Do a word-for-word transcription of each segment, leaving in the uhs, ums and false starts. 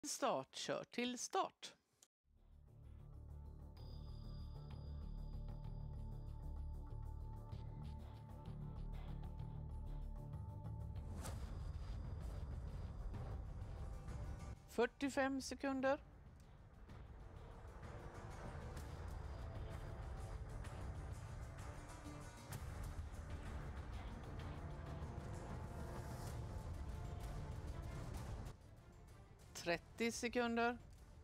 Start, kör till start. fyrtiofem sekunder. trettio sekunder.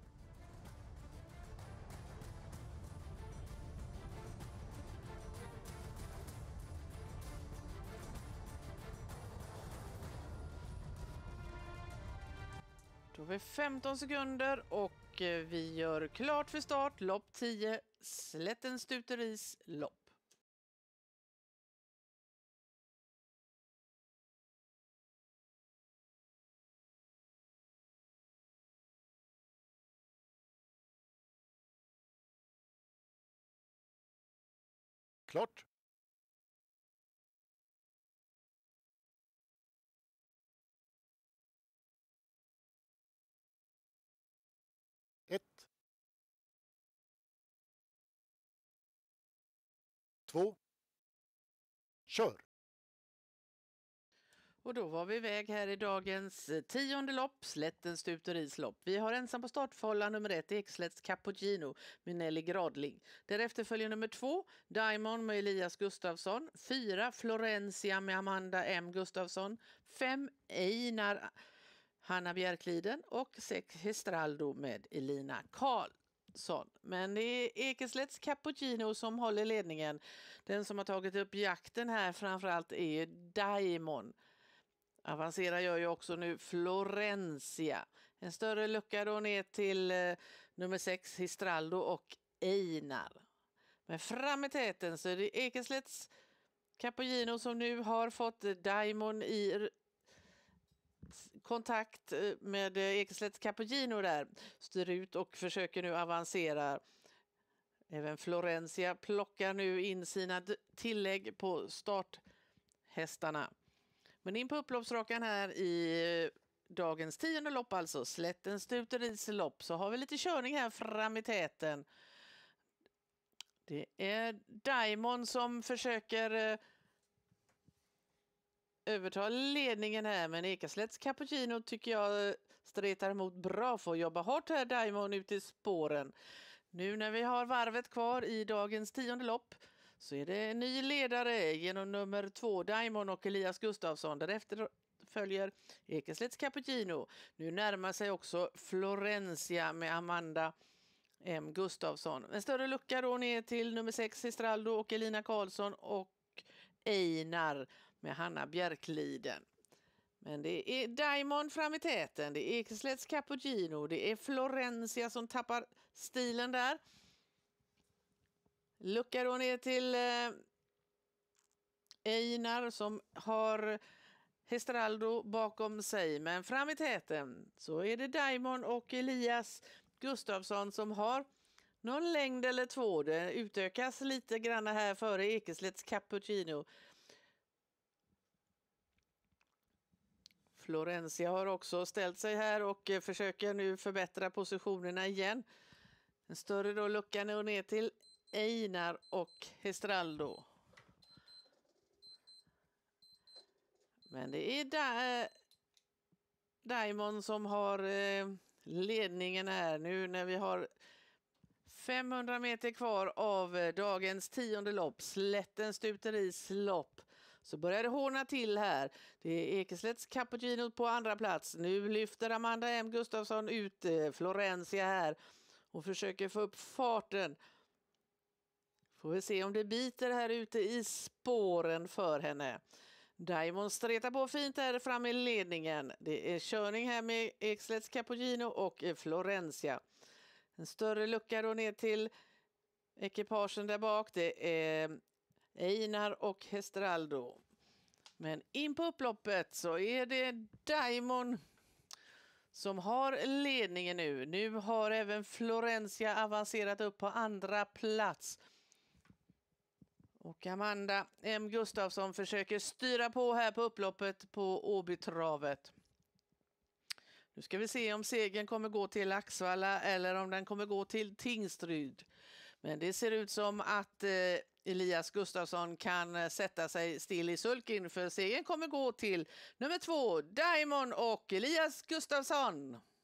Då har vi femton sekunder och vi gör klart för start. Lopp tio, Slättens Stuteris lopp. Klart. Ett. Två. Kör. Och då var vi iväg här i dagens tionde lopp, Slättens Stuteris lopp. Vi har ensam på startfålla nummer ett, Ekslätts Cappuccino med Nelly Gradling. Därefter följer nummer två, Diamond med Elias Gustafsson. Fyra, Florencia med Amanda M. Gustafsson. Fem, Einar Hanna Bjärkliden. Och sex, Hestraldo med Elina Karlsson. Men det är Ekslätts Cappuccino som håller ledningen. Den som har tagit upp jakten här framförallt är Diamond. Avancerar gör ju också nu Florencia. En större lucka då ner till eh, nummer sex, Hestraldo och Einar. Men fram i täten så är det Ekslätts Cappuccino som nu har fått Diamond i kontakt med Ekslätts Cappuccino där. Styr ut och försöker nu avancera. Även Florencia plockar nu in sina tillägg på starthästarna. Men in på upploppsrakan här i dagens tionde lopp, alltså Slättens Stuteris lopp, så har vi lite körning här fram i täten. Det är Diamond som försöker eh, överta ledningen här, men Ekslätts Cappuccino tycker jag stretar emot bra för att jobba hårt här, Diamond ute i spåren. Nu när vi har varvet kvar i dagens tionde lopp så är det en ny ledare genom nummer två, Diamond och Elias Gustafsson. Därefter följer Ekslätts Cappuccino. Nu närmar sig också Florencia med Amanda M. Gustafsson. En större lucka då ner till nummer sex, Hestraldo och Elina Karlsson och Einar med Hanna Bjärkliden. Men det är Diamond fram i täten, det är Ekslätts Cappuccino, det är Florencia som tappar stilen där. Lucka då ner till eh, Einar som har Hestraldo bakom sig. Men fram i täten så är det Diamond och Elias Gustafsson som har någon längd eller två. Det utökas lite grann här före Ekslätts Cappuccino. Florencia har också ställt sig här och försöker nu förbättra positionerna igen. En större då lucka ner till Einar och Hestraldo. Men det är Di- Diamond som har eh, ledningen här nu när vi har femhundra meter kvar av eh, dagens tionde lopp, Slättens Stuteris lopp. Så börjar det hårna till här. Det är Ekslätts Cappuccino på andra plats. Nu lyfter Amanda M. Gustafsson ut eh, Florencia här och försöker få upp farten. Får vi se om det biter här ute i spåren för henne. Diamond stretar på fint där fram i ledningen. Det är körning här med Ekslätts Cappuccino och Florencia. En större lucka då ner till ekipagen där bak. Det är Einar och Hestraldo. Men in på upploppet så är det Diamond som har ledningen nu. Nu har även Florencia avancerat upp på andra plats. Och Amanda M. Gustafsson försöker styra på här på upploppet på Åbytravet. Nu ska vi se om segern kommer gå till Axvalla eller om den kommer gå till Tingsryd. Men det ser ut som att eh, Elias Gustafsson kan eh, sätta sig still i sulken, för segern kommer gå till nummer två, Diamond och Elias Gustafsson.